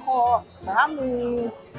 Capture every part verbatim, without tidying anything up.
ko. Promise.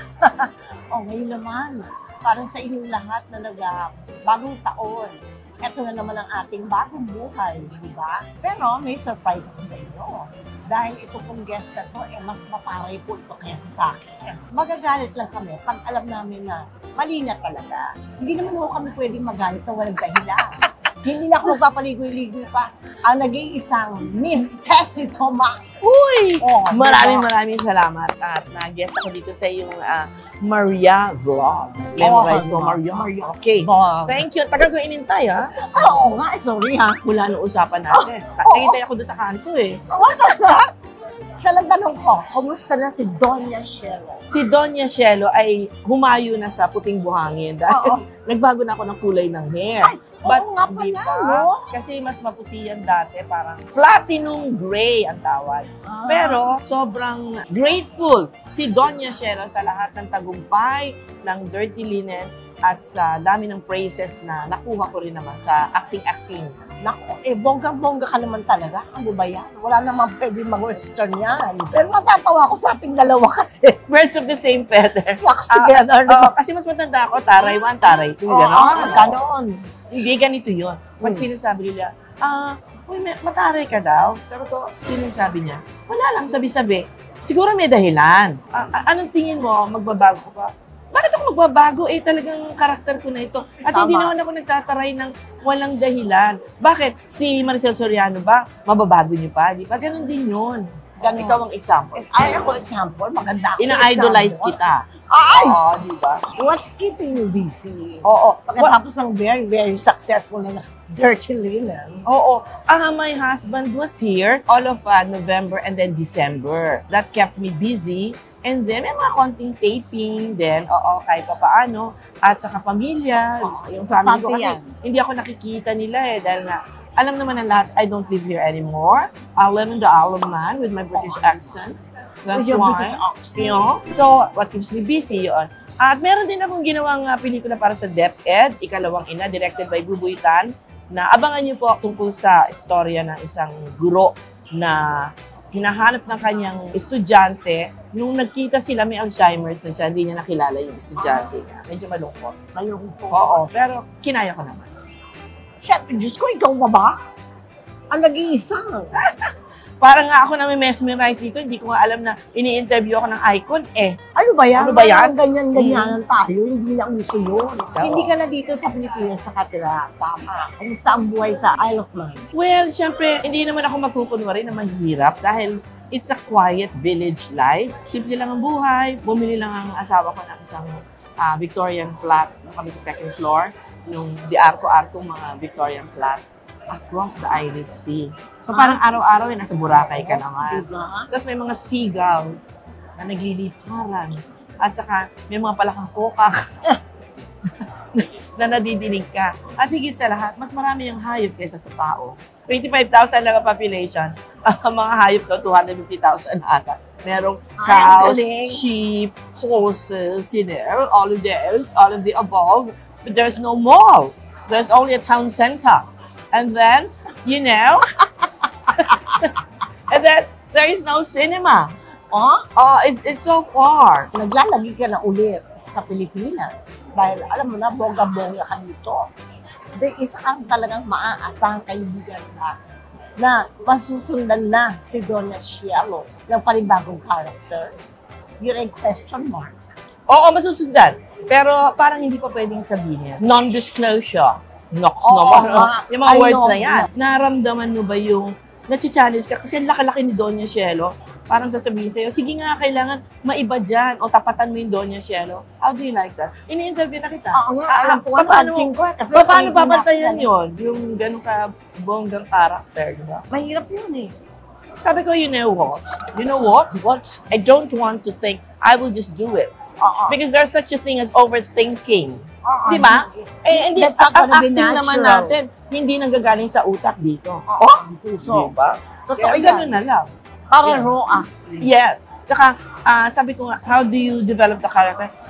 O, ngayon naman, para sa inyong lahat na nag-bagong taon, ito na naman ang ating bagong buhay, di ba? Pero may surprise ako sa inyo. Dahil ito pong guest na to, eh, mas maparay po ito kaysa sa akin. Magagalit lang kami pag alam namin na mali na talaga. Hindi naman ako kami pwedeng magalit na walang dahilan. Hindi na ako magpapaligoy-ligoy pa. Ang nag-iisang Miss Tessie Tomas. Uy! Oh, maraming diba? maraming salamat. At nag-guest ako dito sa yung uh, Maria Vlog. Oh, Memorize ko, diba? Maria. Maria. Okay. Bob. Thank you. Tagal ko inintay, ha? Ah, oo nga, sorry ha. Mula nung usapan natin. Oh, Nagintay ako doon sa kanto, eh. What the heck? Sa lang tanong ko, kumusta na si Doña Shelo? Si Doña Shelo ay humayo na sa puting buhangin dahil Oo. nagbago na ako ng kulay ng hair. Ay, oo nga pala, no? Kasi mas maputi yan dati, parang platinum gray ang tawag. Ah. Pero sobrang grateful si Doña Shelo sa lahat ng tagumpay, ng Dirty Linen, at sa dami ng praises na nakuha ko rin naman sa acting-acting. Naku, eh, bonggang-bongga ka naman talaga. Ano ba yan? Wala namang pwede mag-western yan. Pero matatawa ko sa ating dalawa kasi. Birds of the same feather. Flocks Ah, together. oo, kasi mas matanda ako, taray one, taray two, Oo, gano'n. ganon. Hindi, ganito yun. Pag Hmm. sinasabi nila, ah, uy, may- mataray ka daw. Sabi ko, sino yung sabi niya? Wala lang, sabi-sabi. Siguro may dahilan. Ah, ah, anong tingin mo, magbabago ko pa? Bakit ako magbabago? Eh, talagang karakter ko na ito. At Tama. hindi naman ako nagtataray ng walang dahilan. Bakit? Si Maricel Soriano ba, mababago niyo pa? Di ba? Ganon din yun. Ganon. Ikaw ang example. Ay, ako example, maganda ako Ina-idolize example. kita. Ay! Oo, di ba? What's keeping you busy? Oo. Pagkatapos ng very, very successful na Dirty Linen. Oo. Ah, my husband was here all of uh, November and then December. That kept me busy. And then, may mga konting taping din. Oo, kahit pa paano. At saka pamilya. Oo, Yung family ko pati kasi, yan. hindi ako nakikita nila eh. Dahil nga, alam naman ng lahat, I don't live here anymore. I live in the Isle of Man with my British accent. That's With your why. British accent. You know? So, what keeps me busy yun. At meron din akong ginawang uh, pelikula para sa DepEd, Ikalawang Ina, directed by Buboy Tan, na abangan niyo po tungkol sa istorya ng isang guro na hinahanap ng kanyang estudyante. Nung nagkita sila, may Alzheimer's na siya, hindi niya nakilala yung estudyante niya. Medyo malungkot. Malungkot. Oo, pero kinaya ko naman. Siyempre, Diyos ko, ikaw ba ba? Ang nag-iisang. Parang nga ako na may mesmerize dito, hindi ko nga alam na ini-interview ako ng icon eh. Ano ba yan? Ano ba yan? Ganyan-ganyanan tayo, hindi na uso yun. Oo. Hindi ka na dito sa Pilipinas nakatira. Tama. Kumusta ang buhay sa Isle of Man? Well, syempre, hindi naman ako magkukunwari na mahirap dahil it's a quiet village life. Simple lang ang buhay. Bumili lang ang asawa ko ng isang ah, Victorian flat na kami sa second floor. Yung di arko-arkong mga Victorian flats across the Irish Sea. So parang araw-araw eh, nasa Boracay ka naman. Diba? Tapos may mga seagulls na nagliliparan. At saka may mga palakang kokak na nadidinig ka. At higit sa lahat, mas marami yung hayop kaysa sa tao. twenty-five thousand lang ang population. Ang mga hayop daw, two hundred fifty thousand ata. Merong Ay, ang cows, galing. sheep, horses, you know, all of those, all of the above. But there's no mall. There's only a town center. And then, you know, and then there is no cinema. Oh? Oh, it's, it's so far. Naglalagi ka na ulit sa Pilipinas. Dahil alam mo na, bongga-bongga ka dito. There is ang talagang maaasahang kaibigan na na masusundan na si Doña Shelo ng panibagong character. You're a question mark. Oo, masusundan. Pero parang hindi pa pwedeng sabihin. Non-disclosure. Nox Oo, naman. nga. Yung mga I words know. na yan. Naramdaman mo ba yung nachi-challenge ka? Kasi ang laki-laki ni Doña Shelo. Parang sasabihin sa'yo, sige nga, kailangan maiba dyan. O tapatan mo yung Doña Shelo. How do you like that? Ini-interview na kita. Oo nga, Ah, alam ko, pa- paano, napansin ko. eh, Kasi pa- paano hindi papantayan na- yun? Yung ganun ka bonggang character, di ba? Mahirap yun eh. Sabi ko, you know what? You know what? What? I don't want to think. I will just do it. Oo. Because there's such a thing as overthinking. Oo. Di ba? Eh, hindi, That's not ang gonna be acting naman natural. natin, hindi nanggagaling sa utak dito. Oo, ang puso. Diba? Totoo Kaya yan. ganun na lang. Para Yeah. raw acting. Yes. Tsaka, ah, sabi ko nga, how do you develop the character?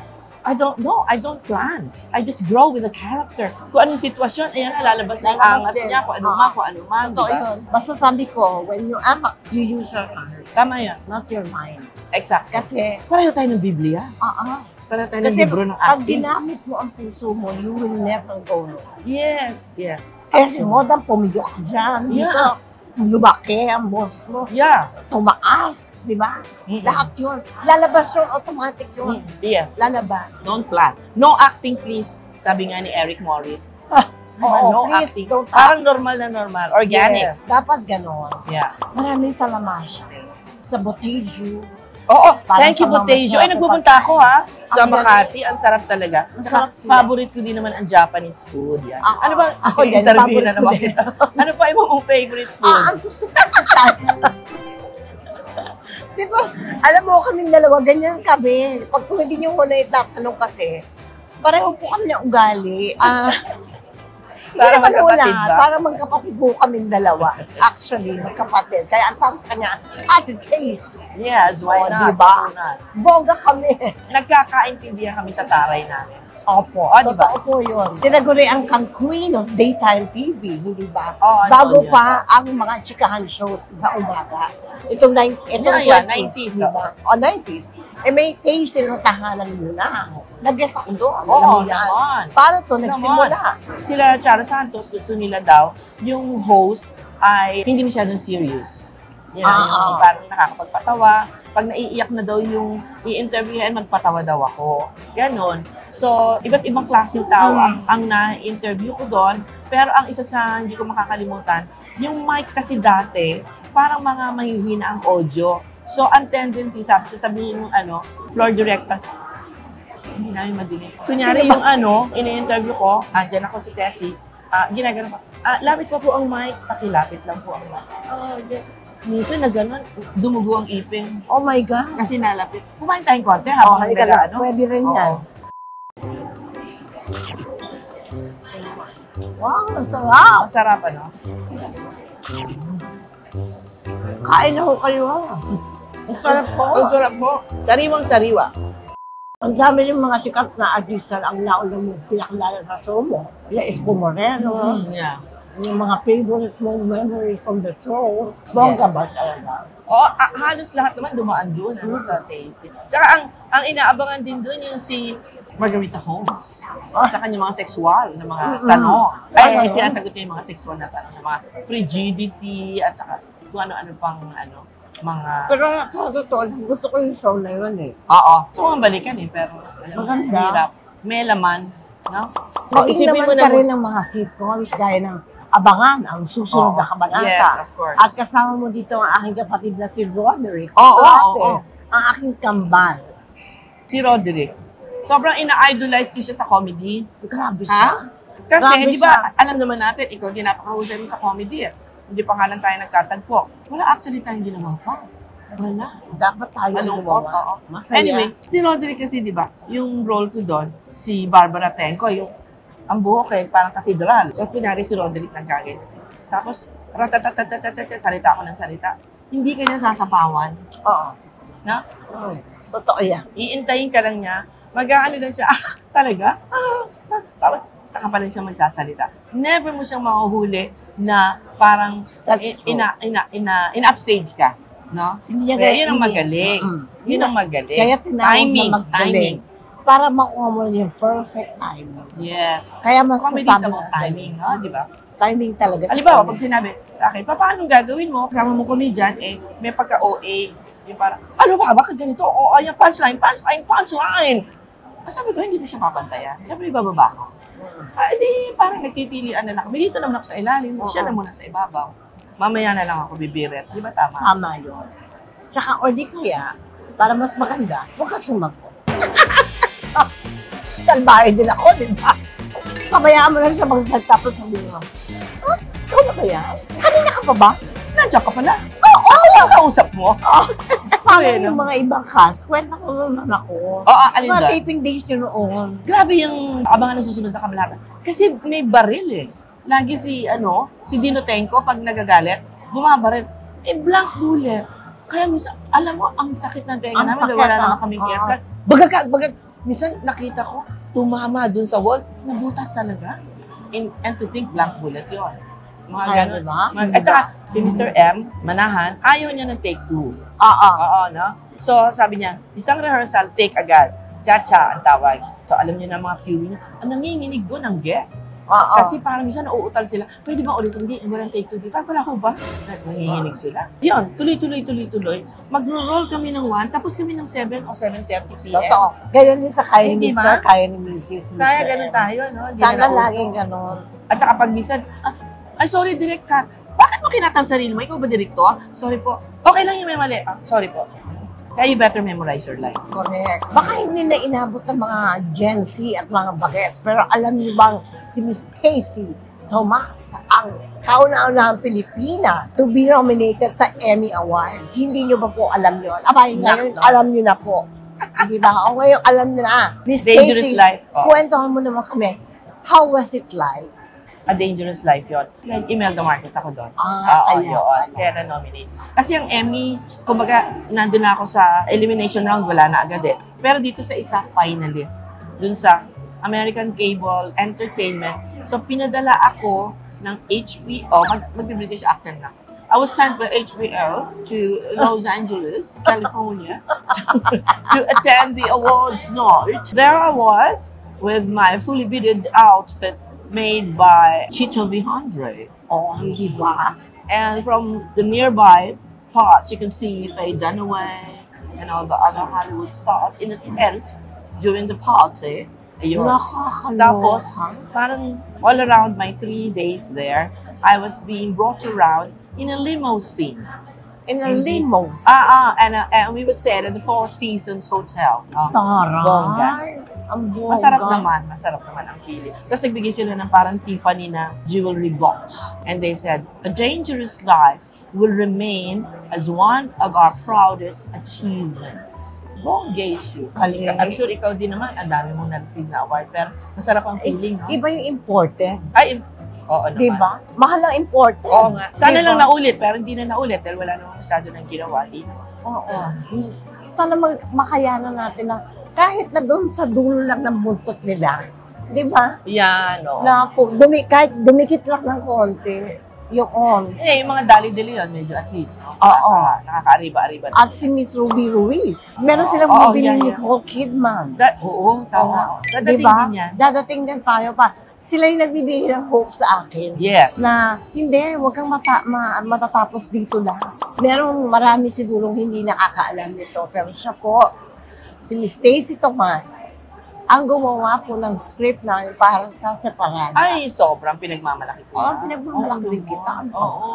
I don't know. I don't plan. I just grow with the character. Kung anong sitwasyon, ayan na, lalabas na yung Lalabas angas din. niya, kung ano Oo. man, kung ano man. Totoo Diba? yun. Basta sabi ko, when you act, you use your heart, Tama yan. not your mind. Exact. Kasi, Pareho tayo ng Biblia. oo. Pareho tayo ng Kasi libro ng pag acting. ginamit mo ang puso mo, you will never go wrong. Yes, yes. Kasi mo, dang pumidyo ka dyan. Yeah. Dito, lumaki ang boss mo. Yeah. Tumaas, di ba? Mm-mm. Lahat yun. Lalabas yun, automatic yun. Mm, Yes. Lalabas. Don't plan. No acting, please. Sabi nga ni Eric Morris. Diba? Oo, no please, acting. don't Parang normal na normal. Organic. Yes, dapat ganon. Yeah. Maraming salamat sa Botejo. Oo, Parang thank you, sa mga Botejo. Ay, masarap nagpupunta na ako ha, sa Ang Makati. Ang sarap talaga. Masarap Saka, sila. favorite ko din naman ang Japanese food. Yan. Ako- ano ba? ako din, interview favorite na ko naman din. kita. Ano pa yung mong favorite food? Ah, ang gusto ko sa sana. Di ba, alam mo kaming dalawa, ganyan kami. Pag kung hindi nyo muna itatanong kasi, pareho po kami ng ugali. Ah, Para hindi naman magkapatid wala, ba? Para magkapatid po kaming dalawa. Actually, magkapatid. Kaya ang tawag sa kanya, Ate Taste. Yes, why Oh, not? diba? Why not? Bongga kami. Nagkakaintindihan kami sa taray namin. Opo, Ah, diba? totoo po yun. Tinagurian kang queen of daytime T V, hindi ba? Oo, ano Bago yun? pa ang mga chikahan shows sa umaga. Itong, nine, itong Yeah, yeah, twenties, nineties, di ba? O, nineties. Eh, may taste silang tahanan muna. Nag-guess ako doon. Oo, alam mo yan. naman. Paano to nagsimula? Sila Charo Santos, gusto nila daw, yung host ay hindi masyadong serious. Yan, Ah, yung ah. parang nakakapagpatawa. Pag naiiyak na daw yung i-interviewin, magpatawa daw ako. Ganon. So, iba't ibang klaseng tao ang, Hmm. ang na-interview ko doon. Pero ang isa sa hindi ko makakalimutan, yung mic kasi dati, parang mga mahihina ang audio. So, ang tendency, sabi, sasabihin yung ano, floor director, hindi namin madinig. Kunyari Sino ba? yung ano, ini-interview ko, andyan ako si Tessie, ah, ginagano pa, ah, lapit pa po ang mic, pakilapit lang po ang mic. Oh, okay. Minsan na gano'n, dumugo ang ipin. Oh my God. Kasi nalapit. Kumain tayong konti Oh, habang halika nag- na. ano? Pwede rin Oo. yan. Wow, ang sarap. Masarap, ano? Kain na ho kayo. ah. Ang sarap po. Ang sarap po. Sariwang sariwa. Ang dami yung mga sikat na artista ang nauna mo pinakalala sa show mo. Yung Isko Moreno, Mm, yeah. yung mga favorite mong memories from the show. Bongga ba talaga? Oo, ah, halos lahat naman dumaan doon ano, sa Tasty. Tsaka ang, ang inaabangan din doon yung si Margarita Holmes. Sa kanyang mga sexual na mga Mm-mm. tanong. Ano Ay, yun? sinasagot niya yung mga sexual na tanong, mga frigidity, at saka kung ano-ano pang ano, mga... Pero sa totoo, gusto ko yung show na yun eh. Oo. So, ang balikan eh, pero alam mo, Maganda. hirap. May laman, no? Maging Isipin naman mo pa na- rin ng mga sitcoms gaya ng Abangan, ang susunod Oo. na kabanata. Yes, of course. At kasama mo dito ang aking kapatid na si Roderick. Oo, oo, Dati, oo. Ang aking kambal. Si Roderick. Sobrang ina-idolize ko siya sa comedy. Grabe Ha? siya. Kasi, Grabe di ba, alam naman natin, ikaw din napakahusay mo sa comedy eh. Hindi pa nga lang tayo nagkatagpo. Wala actually tayong ginawa pa. Wala. Dapat tayo ang Malungkot, gumawa. oo. Masaya. Anyway, si Roderick kasi, di ba, yung role ko doon, si Barbara Tenco, yung ang buhok eh, parang katedral. So, kunwari si Roderick nagkagin. Tapos, ratatatatatatat, salita ako ng salita. Hindi ka niya sasapawan. Oo. Na? Mm. Totoo yan. Iintayin ka lang niya. Mag-aano lang siya, ah, talaga? Ah, ah. Tapos, saka pa lang siya magsasalita. Never mo siyang mahuhuli na parang That's in- true. ina, ina, ina, in-upstage ka. No? Hindi niya Kaya gaya- yun ang hindi- magaling. Mm-mm. Yun ang magaling. Kaya tinawag timing, na magaling. timing. Para makuha mo yung perfect timing. Yes. Kaya Comedy masasabi sa mga timing, no? Di ba? Timing talaga. sa Halimbawa, comedy. pag sinabi, okay, pa, paano gagawin mo? Kasama mo comedian, eh, may pagka-O A. Yung parang, ano ba, bakit ganito? Oo, yung punchline, punchline, punchline! Ah, sabi ko, hindi na siya papantayan. Sabi, ibababa ko. Ah, di, parang nagtitilian na lang kami. Dito naman ako sa ilalim, siya na muna sa ibabaw. Mamaya na lang ako bibiret. Di ba tama? Tama yun. Tsaka, o di kaya, para mas maganda, huwag ka sumagot. Salbahe din ako, di ba? Pabayaan mo lang siya magsasalita tapos sabihin mo, ah, ikaw na ba yan? Kanina ka pa ba? Nandiyan ka pala. Oo, Ako yung kausap mo. Parang Bueno. yung mga ibang cast, kwenta ko naman ako. Oo, alin Mga dyan? taping days yun noon. Grabe yung abangan ng susunod na kamalata. Kasi may baril eh. Lagi si, ano, si Dino Tenco, pag nagagalit, bumabaril. Eh, blank bullets. Kaya minsan, alam mo, ang sakit ng tenga Ang namin, sakit, wala ah. naman kaming Ah. earplug. Bagag ka, bagag. minsan nakita ko, tumama dun sa wall, nabutas talaga. And, and to think, blank bullet yun. Mga Ay, ganun. diba? Mga, at saka, si Mister M, Manahan, ayaw niya ng take two. Oo. Oo, no? So, sabi niya, isang rehearsal, take agad. Cha-cha ang tawag. So, alam niyo na mga queuing, ang nanginginig doon ang guests. Oo. Kasi parang minsan nauutal sila, pwede ba ulit? Hindi, walang take two dito. Ah, wala ko ba? Nanginginig sila. Yun, tuloy-tuloy, tuloy-tuloy. Mag-roll kami ng one, tapos kami ng seven o seven thirty p m. Totoo. Ganyan din sa kaya ni Hindi Mister, ba? kaya ni Missus Saya ganun tayo, no? Hindi Sana na nauso. laging ganun. At saka pag minsan, ah, ay sorry, direct ka. Bakit mo kinatang sarili mo? Ikaw ba direktor? Sorry po. Okay lang yung may mali. Ah, sorry po. Kaya you better memorize your line. Correct. Baka hindi na inabot ng mga Gen Z at mga bagets, pero alam niyo bang si Miss Stacy Tomas ang kauna-unahang Pilipina to be nominated sa Emmy Awards. Hindi niyo ba po alam yun? Abay, ngayon Naks, no? alam niyo na po. Hindi ba? O ngayon alam niyo na. Miss Dangerous Stacy, life. Oh. kwentuhan mo naman kami. How was it like? A dangerous life yun. Like, Imelda Marcos ako doon. Ah, Oo, kaya yun. pala. Kaya na-nominate. Kasi ang Emmy, kumbaga, nandun na ako sa elimination round, wala na agad eh. Pero dito sa isa, finalist. Dun sa American Cable Entertainment. So, pinadala ako ng H B O, mag- mag-British accent na. I was sent by H B O to Los Angeles, California, to attend the awards night. There I was with my fully beaded outfit made by Chito Vihondre. Oh, hindi ba? And from the nearby parts, you can see Faye Dunaway and all the other Hollywood stars in a tent during the party. Ayun. Nakakaloka. Tapos, parang all around my three days there, I was being brought around in a limousine. in a Hindi. limo. Ah, ah, and, uh, and we were staying at the Four Seasons Hotel. Oh. Bongga. Taray. Ang bongga. Masarap naman, masarap naman ang feeling. Tapos nagbigay sila ng parang Tiffany na jewelry box. And they said, a dangerous life will remain as one of our proudest achievements. Bongga issue. Galing. I'm sure ikaw din naman, ang dami mong na-receive na award, pero masarap ang feeling, no? Iba yung imported. Ay, oo naman. Diba? Mahal ang imported. Oo nga. Sana Diba? lang naulit, pero hindi na naulit dahil wala naman masyado ng ginawa. Hindi naman. Oo. Sana mag- makayanan natin na kahit na doon sa dulo lang ng buntot nila, di ba? Yan, oo. Na po, dumi, kahit dumikit lang ng konti, yung on. Eh, yung mga dali-dali yun, medyo at least. No? Oo. Nakaka- Nakaka-ariba-ariba. At si Miss Ruby Ruiz. Meron silang Oo, movie yan, ni yan. Nicole Kidman. Da- oo, tama. Dadating Diba? din yan. Dadating din tayo pa. Sila yung nagbibigay ng hope sa akin. Yes. Na hindi, huwag kang mata, ma, matatapos dito lang. Merong marami sigurong hindi nakakaalam nito. Pero siya po, si Miss Stacy Tomas, ang gumawa po ng script na para sa Separada. Ay, sobrang pinagmamalaki ko. Oo, yan. pinagmamalaki Oo, rin kita. Oo.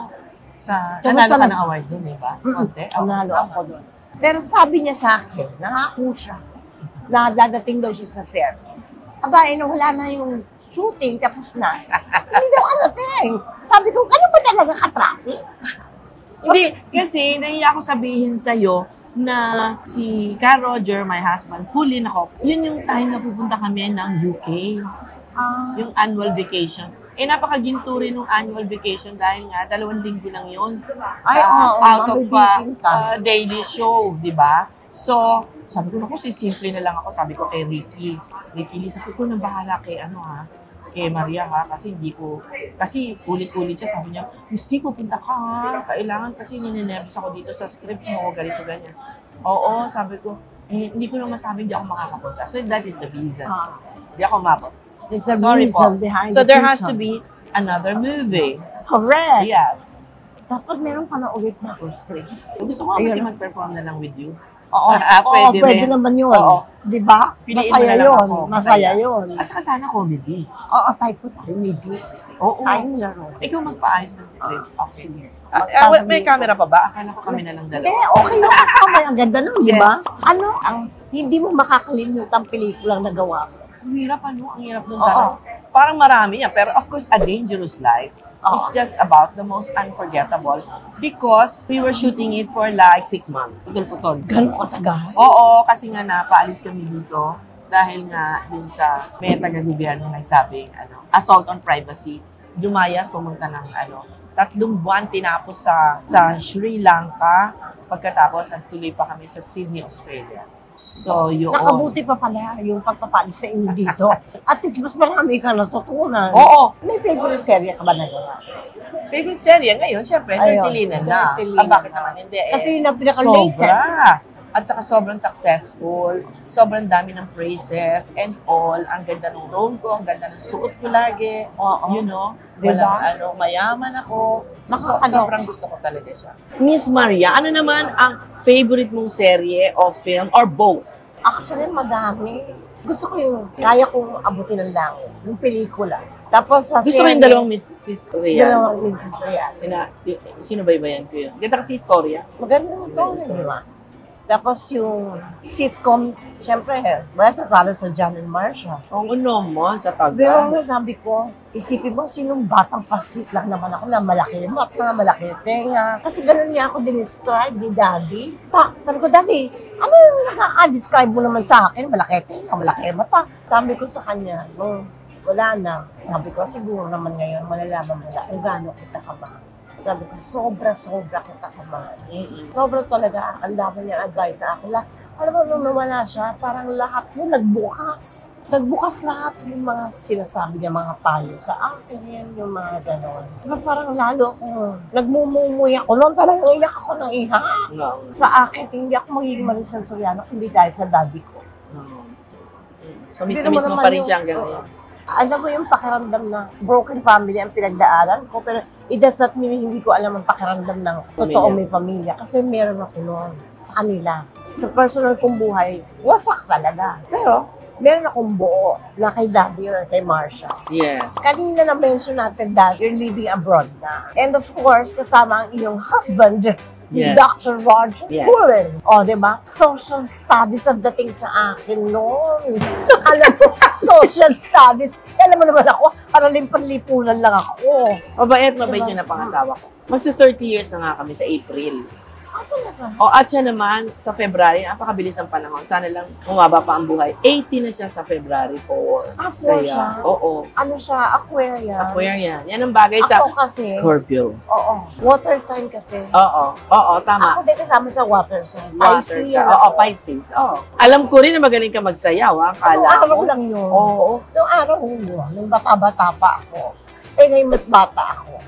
Sa, Kamusta nanalo ka lang? ng award dun, di ba? Mm-mm. Konti. Oo. Nanalo ako doon. Pero sabi niya sa akin, nangako siya na dadating daw siya sa set. Aba, eh, nung wala na yung shooting, tapos na. Hindi daw karating. Sabi ko, kano ba talaga ka-traffic? Hindi, kasi nahiya ako sabihin sa'yo na si Ka Roger, my husband, pulin ako. Yun yung time na pupunta kami ng U K. Ah, Yung annual vacation. Eh, napakaginto rin ng annual vacation dahil nga, dalawang linggo lang yun. Ay, Ah, oo, out of mabibitin ka. uh, daily show, di ba? So, sabi ko, naku, sisimple na lang ako. Sabi ko kay Ricky, Ricky Lee, sabi ko, nang bahala kay ano ha, kay Maria ha, kasi hindi ko, kasi ulit-ulit siya, sabi niya, Misty, pupunta ka ha, kailangan kasi nininervous ako dito sa script mo, ganito, ganyan. Oo, sabi ko, eh, hindi ko naman masabi, hindi ako makakapunta. So, that is the reason. Ah, Hindi ako mabot. there's a Sorry reason po. behind So, the there has to season. be another movie. Correct. Yes. Dapat meron ka na ulit na script. Gusto ko kasi Ayun. mag-perform na lang with you. Oo, Ah, oo, pwede pwede, rin. naman yun. Oo. Di ba? Piliin mo Masaya na lang yun. ako. Masaya yun. At saka sana comedy. Oo, type ko tayo, maybe. Oo. Tayong laro. Ikaw magpa-ayos ng script. Okay. Sige. Ah, ah, wait, may camera pa ba? Akala ko kami na lang Hindi, dalawa. okay yung kasama. Ang ganda nun, di Yes. ba? Ano ang hindi mo makakalimutang pelikulang nagawa mo? Ang hirap ano? Ang hirap nun Oo. talaga. Parang marami yan. Pero of course, A Dangerous Life Oo. is just about the most unforgettable because we were shooting it for like six months. Putol-putol. Gano'ng katagal? Oo, kasi nga napaalis kami dito dahil nga dun sa may taga-gobyerno na nagsabing ano, assault on privacy. Dumayas, pumunta ng ano, tatlong buwan tinapos sa sa Sri Lanka. Pagkatapos, nagtuloy pa kami sa Sydney, Australia. So, yun. Nakabuti pa pala yung pagpapalis sa inyo dito. At least mas marami ka natutunan. Oo. May favorite serye ka ba na gano'n? Favorite serye ngayon, syempre, Ayun, Dirtilinan na. Dirtilinan Ah, bakit na. naman hindi eh? Kasi yun ang pinaka-latest. Sobra. At saka sobrang successful. Sobrang dami ng praises and all. Ang ganda ng role ko, ang ganda ng suot ko lagi. Oo. You know, Diba? walang ano, mayaman ako. So, Nakakaloka. sobrang gusto ko talaga siya. Miss Maria, ano naman ang favorite mong serye o film or both? Actually, madami. Gusto ko yung kaya kong abutin ng langit. Yung pelikula. Tapos sa Gusto ko yung dalawang Missus Rian. Dalawang Missus Rian. Ina, sino ba ibayan ko yun? Ganda kasi istorya. Maganda yung tone, di ba? Tapos yung sitcom, syempre, wala para sa John and Marcia. Ang ano mo, sa taga. Pero sabi ko, isipin mo, sinong batang pasit lang naman ako na malaki mata, malaki tenga. Kasi ganun niya ako din-describe ni Daddy. Pa, sabi ko, Daddy, ano yung nakaka-describe mo naman sa akin? Malaki tenga, malaki mata. Sabi ko sa kanya, no, wala na. Sabi ko, siguro naman ngayon, malalaman mo na kung gaano kita kamahal. Sabi ko, sobra-sobra kita kamahal. Mm-mm. Sobra talaga, ang dami niya advice sa akin. La, alam mo, nung nawala siya, parang lahat yun nagbukas. Nagbukas lahat yung mga sinasabi niya, mga payo sa akin, yung mga ganon. Diba parang lalo akong nagmumumuy ako. Noon talagang iyak ako ng iha. No. Sa akin, hindi ako magiging Maricel Soriano, hindi dahil sa daddy ko. No. So, miss Hindi na miss naman mo pa rin yung- siya hanggang ngayon. Alam mo yung pakiramdam na broken family ang pinagdaanan ko, pero it does not mean hindi ko alam ang pakiramdam ng totoo may pamilya. Kasi meron ako noon sa kanila. Sa personal kong buhay, wasak talaga. Pero meron akong buo na kay Daddy or kay Marcia. Yes. Kanina na-mention natin that you're living abroad na. And of course, kasama ang iyong husband, Yes. Doctor Roger Yes. Pullen. O, di ba? Social studies ang dating sa akin noon. So, alam mo, social studies. Alam mo naman ako, paraling panlipunan lang ako. Mabait, mabait Diba? yun na pangasawa ko. Magsa thirty years na nga kami sa April. Ah, talaga? O at siya naman sa February, napakabilis ng panahon. Sana lang umaba pa ang buhay. eighty na siya sa February four. Ah, four siya? Oo. Ano siya? Aquarium? Aquarian. Yan ang bagay sa Ako kasi, Scorpio. oo. Water sign kasi. Oo. Oo, tama. Ako din kasama sa water sign. Water Pisces ka. yan Oo, ako. Pisces. Oo. Alam ko rin na magaling ka magsayaw, ha? Nung Kala araw ko. lang yun. Oo. Nung araw yun. Nung bata-bata pa ako. Eh, ngayon mas bata ako.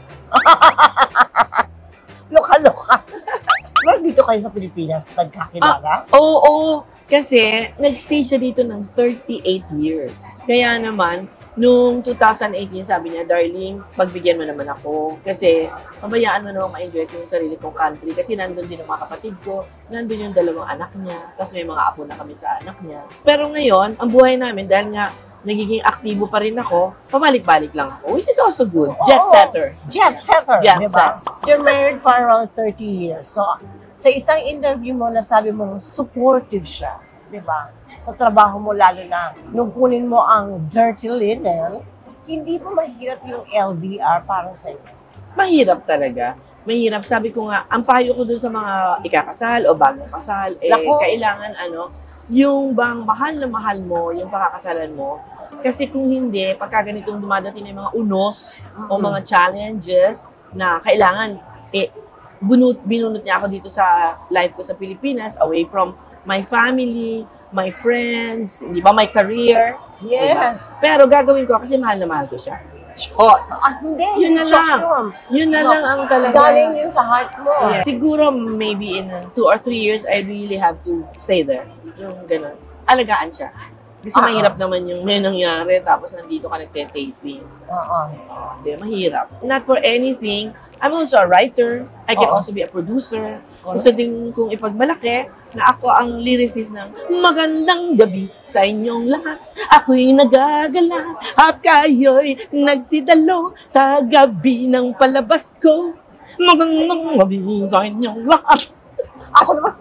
Loka-loka. Well, dito kayo sa Pilipinas, nagkakilala? Oo, oo. Kasi nag-stay siya dito ng thirty-eight years. Kaya naman, nung two thousand eighteen, sabi niya, darling, pagbigyan mo naman ako. Kasi, pabayaan mo naman ma-enjoy ko yung sarili kong country. Kasi nandun din ang mga kapatid ko, nandun yung dalawang anak niya, tapos may mga apo na kami sa anak niya. Pero ngayon, ang buhay namin, dahil nga, nagiging aktibo pa rin ako, pabalik-balik lang ako, which is also good. Jet Oo. setter. Jet setter, Jet di ba? You're married for around thirty years. So, sa isang interview mo, nasabi mo, supportive siya, di ba? Sa trabaho mo, lalo na nung kunin mo ang dirty linen, hindi pa mahirap yung L D R para sa iyo. Mahirap talaga. Mahirap. Sabi ko nga, ang payo ko dun sa mga ikakasal o bagong kasal, eh, Naku. kailangan ano, yung bang mahal na mahal mo, yung pakakasalan mo. Kasi kung hindi, pagka ganitong dumadating na yung mga unos o Mm. mga challenges na kailangan, eh, bunut, binunot niya ako dito sa life ko sa Pilipinas, away from my family, my friends, di ba, my career. Yes. Pero gagawin ko kasi mahal na mahal ko siya. Diyos! Ah, hindi. Yun na Diyos lang. yun. Yun na No. lang ang talaga. Galing yun sa heart mo. Yeah. Siguro maybe in two or three years, I really have to stay there. Yung ganun. Alagaan siya. Kasi Ah, mahirap naman yung may nangyari tapos nandito ka nagte-taping. Oo. Oh, di, mahirap. Not for anything. I'm also a writer. I can Oo. also be a producer. Gusto din kong ipagmalaki na ako ang lyricist ng magandang gabi sa inyong lahat. Ako'y nagagala at kayo'y nagsidalo sa gabi ng palabas ko. Magandang gabi sa inyong lahat. Ako naman.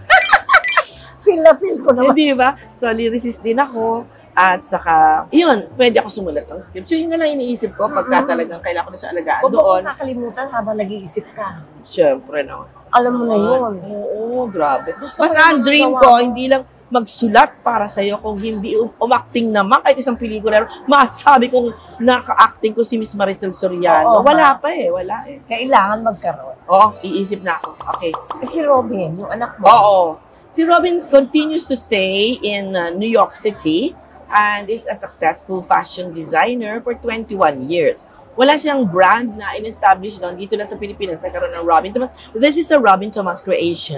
Feel na feel ko Eh, naman. di ba? So, lyricist din ako. At saka, yun, pwede ako sumulat ng script. So, yun na lang iniisip ko pagka Mhm. talagang kailangan ko na sa alagaan Huwag mo doon. kong kakalimutan habang nag-iisip ka. Siyempre naman. Alam mo na yun. Oo, grabe. Gusto ko Basta yung ang mga dream gawa ko, mo. hindi lang magsulat para sa'yo kung hindi um- umacting naman kahit isang pelikula. Masabi kong naka-acting ko si Miss Maricel Soriano. Oo, wala ma. pa eh, wala eh. Kailangan magkaroon. Oo, iisip na ako. Okay. Eh, si Robin, yung anak mo. Oo. Si Robin continues to stay in uh, New York City and is a successful fashion designer for twenty-one years. Wala siyang brand na in-establish doon. Dito lang sa Pilipinas, nagkaroon ng Robin Thomas. This is a Robin Thomas creation.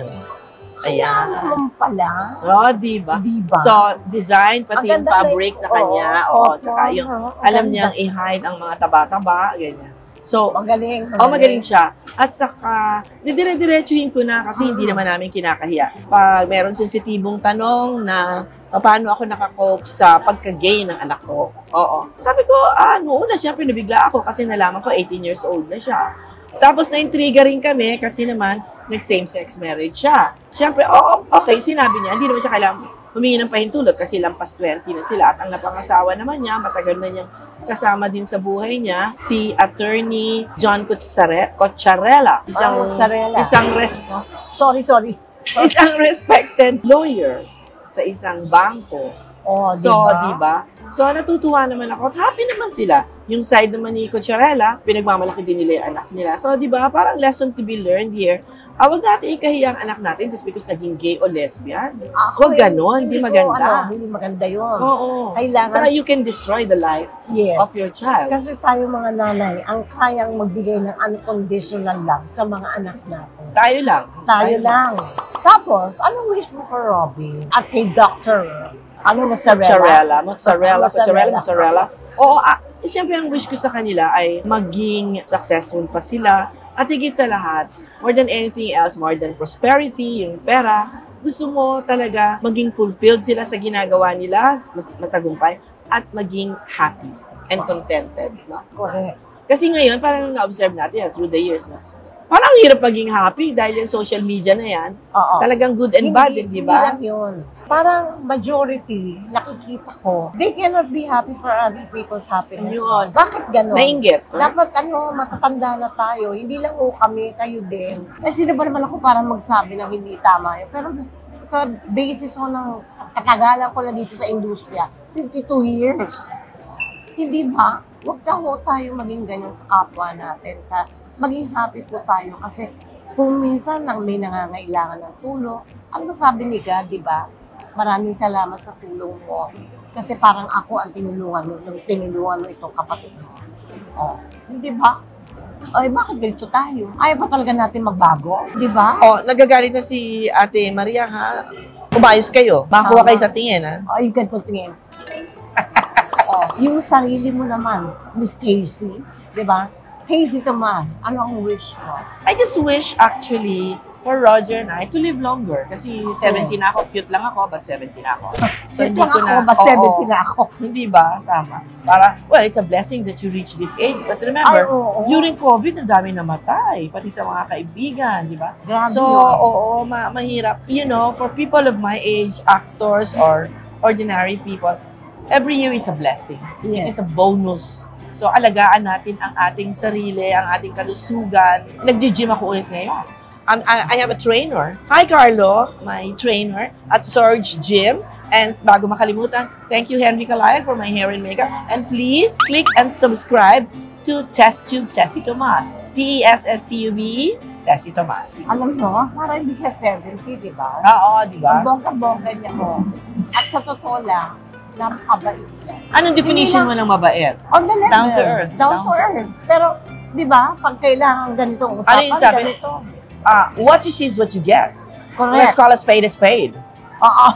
Ayan. Ano pala? Oh, diba? Diba? So, design, pati yung Ang ganda fabric na- sa kanya. oo, Oh, oo, tsaka yung, oo, ang alam ganda. niyang i-hide ang mga taba-taba, ganyan. So, Magaling. oh, magaling siya. At saka, didire-diretsuhin ko na kasi hindi naman namin kinakahiya. Pag meron sensitibong tanong na paano ako nakakope sa pagka-gay ng anak ko. Oo. Sabi ko, ah, noon na siyempre nabigla ako kasi nalaman ko eighteen years old na siya. Tapos na-intriga rin kami kasi naman nag-same-sex marriage siya. Siyempre, oh, okay, sinabi niya, hindi naman siya kailangan humingi ng pahintulot kasi lampas twenty na sila. At ang napangasawa naman niya, matagal na niyang kasama din sa buhay niya, si Attorney John Cuchare- Cocharella. Isang, Oh, Sarela. isang, res- Sorry, sorry. isang respected lawyer sa isang bangko. Oh, So, diba? di ba? So, natutuwa naman ako. At happy naman sila. Yung side naman ni Cocharella, pinagmamalaki din nila yung anak nila. So, di ba? Parang lesson to be learned here. Ah, wag natin ikahiya ang anak natin just because naging gay o lesbian. Ako Wag eh, ganon. Hindi ko, maganda. Ano, hindi maganda yun. Oo. Kailangan- Saka you can destroy the life Yes. of your child. Kasi tayo mga nanay, ang kayang magbigay ng unconditional love sa mga anak natin. Tayo lang. Tayo lang. Tapos, anong wish mo for Robin? At kay Doctor Ano, mozzarella? Mozzarella. Mozzarella. Mozzarella. Mozzarella. Mozzarella. Oo. Ah, siyempre, ang wish ko sa kanila ay maging successful pa sila. At higit sa lahat, more than anything else, more than prosperity, yung pera, gusto mo talaga maging fulfilled sila sa ginagawa nila, matagumpay, at maging happy and contented. No? Correct. Kasi ngayon, parang na-observe natin yan through the years, no? Parang hirap maging happy dahil yung social media na yan. Oo. Talagang good and bad, di Hindi ba? lang yun. Parang majority, nakikita ko, they cannot be happy for other people's happiness. Yun. Bakit ganon? Nainggit. Dapat ano, matatanda na tayo. Hindi lang o kami, kayo din. Eh, sino ba naman ako para magsabi ng hindi tama yun? Pero sa basis ko ng katagalan ko na dito sa industriya, fifty-two years. Hindi ba? Huwag ka ho tayo maging ganyan sa kapwa natin. Ta maging happy po tayo kasi kung minsan nang may nangangailangan ng tulong, ano sabi ni God, di ba? Maraming salamat sa tulong mo. Kasi parang ako ang tinulungan mo, nung tinulungan mo itong kapatid mo. Oh, di ba? Ay, bakit ganito tayo? Ayaw pa talaga natin magbago, di ba? Oh, nagagalit na si Ate Maria, ha? Umayos kayo. Makuha Tama. kayo sa tingin, ha? Ay, ganito tingin. Oh, yung sarili mo naman, Miss Casey, di ba? Casey naman, ano ang wish mo? I just wish, actually, for Roger and I to live longer. Kasi seventy na ako. Cute lang ako, but seventy na ako. So, hindi ko na, ba't oo. seventy na ako? Hindi ba? Tama. Para, well, it's a blessing that you reach this age. But remember, Ay, oo. during COVID, ang dami namatay. Pati sa mga kaibigan, di ba? Grabe So, yun. oo, ma mahirap. You know, for people of my age, actors or ordinary people, every year is a blessing. It is Yes. a bonus. So, alagaan natin ang ating sarili, ang ating kalusugan. Nag-gym ako ulit ngayon. Um, I, I have a trainer. Hi, Carlo, my trainer at Surge Gym. And bago makalimutan, thank you, Henry Calaya, for my hair and makeup. And please, click and subscribe to Test Tube Tessie Tomas. T E S S T U B E, Tessie Tomas. Alam mo, parang hindi siya seventy, di ba? Oo, di ba? Ang bongga-bongga niya mo. At sa totoo lang, napakabait niya. Anong definition mo ng mabait? On the level. Down to earth. Down, Down to earth. Pero, di ba, pag kailangan ganitong usapan, Ano yung sabi? ganito. Ah, what you see is what you get. Let's Correct. call a spade a spade. Oo.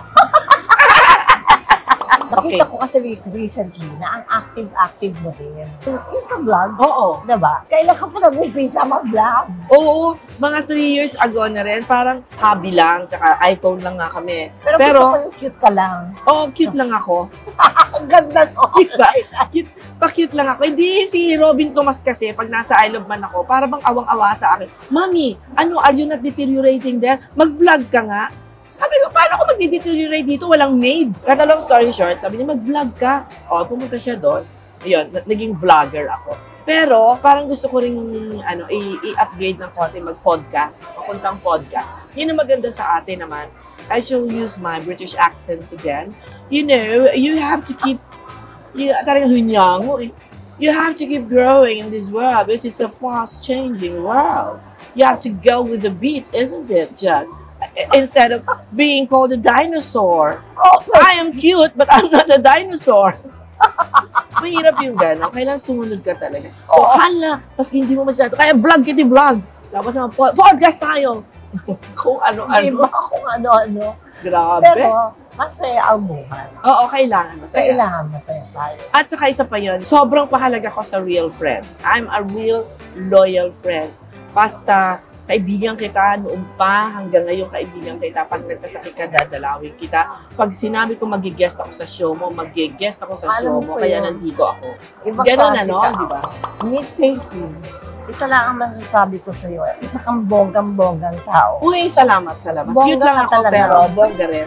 Okay. Nakita ko kasi recently na ang active-active mo din. Yung sa vlog, Oo. diba? Kailan ka pa nag-umpisa mag-vlog? Oo, mga three years ago na rin, parang hobby lang, tsaka iPhone lang nga kami. Pero, Pero, gusto ko yung cute ka lang. oh, cute lang ako. Ang ganda no. Cute ba? Cute, pa-cute lang ako. Hindi, si Robin Thomas kasi, pag nasa I Love Man ako, para bang awang-awa sa akin. Mami, ano, are you not deteriorating there? Mag-vlog ka nga. Sabi ko, paano ako mag-deteriorate dito? Walang maid. Kaya long story short, sabi niya, mag-vlog ka. O, pumunta siya doon. Ayun, naging vlogger ako. Pero, parang gusto ko rin ano, i-upgrade ng konti, mag-podcast. Papuntang podcast. Yun ang maganda sa atin naman. I shall use my British accent again. You know, you have to keep, you, talagang hunyango eh. You have to keep growing in this world because it's a fast-changing world. You have to go with the beat, isn't it, Just? instead of being called a dinosaur. Oh, I am cute, but I'm not a dinosaur. Mahirap yung gano'n. Kailangan sumunod ka talaga. So, Oo. hala, maski hindi mo masyado. Kaya vlog kita vlog. Tapos naman, po- podcast tayo. Kung ano-ano. Diba kung ano-ano. Grabe. Pero, masaya ang buhay. Oo, kailangan masaya. Kailangan masaya tayo. At saka isa pa yun, sobrang pahalaga ko sa real friends. I'm a real loyal friend. Basta, kaibigan kita noon pa, hanggang ngayon kaibigan kita. Pag nagkasakit ka, dadalawin kita. Pag sinabi ko mag-guest ako sa show mo, mag-guest ako sa Alam show ko mo, kaya yun. nandito ako. Ibang Ganon klase ano, ka. di ba? Miss Stacy, isa lang ang masasabi ko sa iyo. Isa kang bonggang-bonggang tao. Uy, salamat, salamat. Bongga Cute lang ka ako, talaga. pero bongga rin.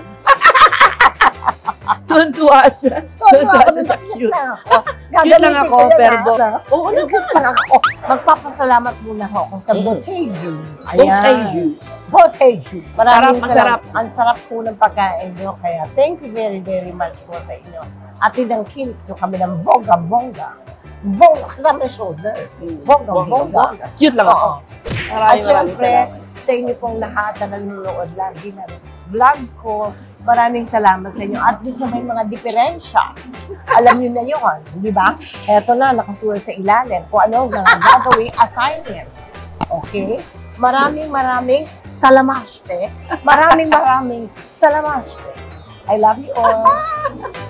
Tuntua siya. Tuntua siya sa cute. lang ako. Cute lang ako, Gagamitin ko pero yan, bongga. ah. Oo naman. Cute lang ako. Magpapasalamat muna ako sa Mm. Boteju. Boteju. Boteju. Maraming Sarap, masarap. salamat. Ang sarap po ng pagkain nyo. Kaya thank you very, very much po sa inyo. At tinangkin nyo kami ng bongga-bongga. Bongga kasama ng shoulders. Bongga-bongga. Cute lang ako. Oo. At Maraming maraming syempre, salamat. sa inyo pong lahat na nanonood lagi na vlog ko, maraming salamat sa inyo. At dun sa may mga diferensya, alam niyo na yun, di ba? Eto na, nakasulat sa ilalim kung ano ang mga gagawing assignment. Okay? Maraming maraming salamaste. Maraming maraming salamaste. I love you all.